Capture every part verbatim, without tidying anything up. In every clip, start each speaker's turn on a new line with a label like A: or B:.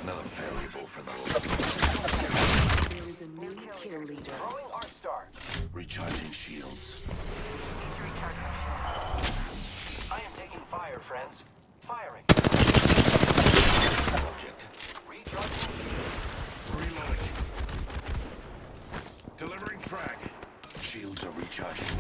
A: Another variable for the
B: There is a new kill leader.
C: Throwing Arc Star.
A: recharging shields.
C: I am taking fire, friends. Firing.
A: Subject.
C: Recharging shields.
A: Reloading. Delivering frag. Shields are recharging.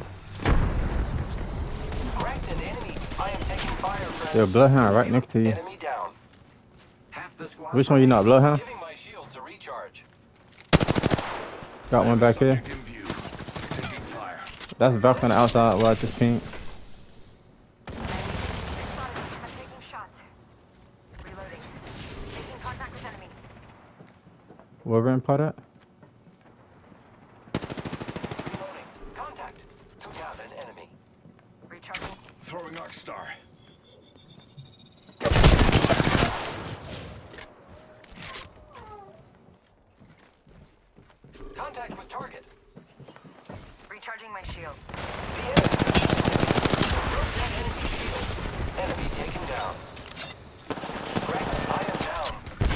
C: Cracked an enemy. I am taking fire, friends.
D: Yo, Bloodhound right next to you.
C: Enemy down. Half the squad.
D: Which one you not, Bloodhound?
C: Giving my shields a recharge.
D: Got one back here.
A: Subject in view. Taking fire.
D: That's Valk on the outside. Well, I just pink.
E: I'm taking shots. Reloading. Taking contact with enemy.
D: Wolverine pot at?
C: Reloading. Contact. Took out an enemy.
E: Recharging.
A: Throwing Arc Star.
C: Contact with target.
E: Recharging my shields.
C: The enemy. Broke that enemy shield. Enemy taken down. Cracked. I am down.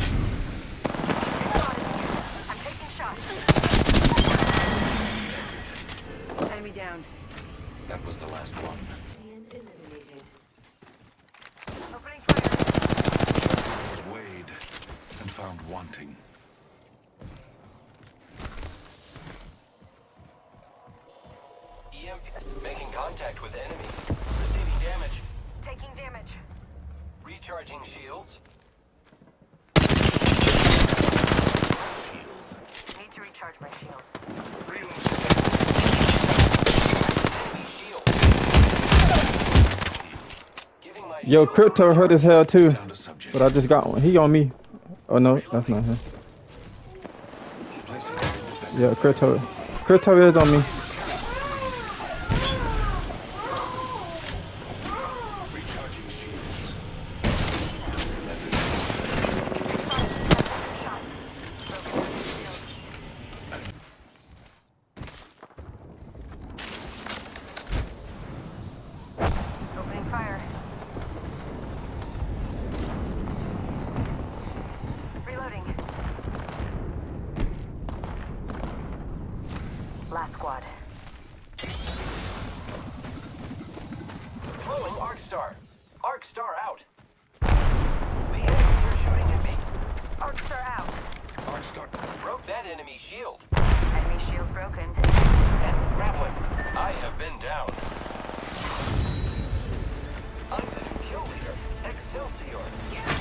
E: I'm taking shots. Enemy down.
A: That was the last one.
B: Eliminated.
E: Opening fire.
A: Was weighed and found wanting.
C: E M P. Making contact with enemy. Receiving damage.
E: Taking damage.
C: Recharging shields.
A: Shield.
E: Need to recharge my shields.
A: Reload.
C: Enemy shield. Giving my
D: Yo,
C: shield
D: Crypto
C: a
D: hurt as hell too.
A: Down to subject.
D: But I just got one. He on me. Oh no, that's not him.
A: Placing
D: Yeah, Crypto. Crypto is on me.
A: recharging shields.
E: Opening fire. Reloading. Last squad.
C: Throwing Arc Star. Arc Star out. The enemies are shooting at me.
E: Arc Star out.
A: Arc Star.
C: Broke that enemy shield.
E: Enemy shield broken.
C: And grappling. I have been down. I'm the new kill leader. Excelsior.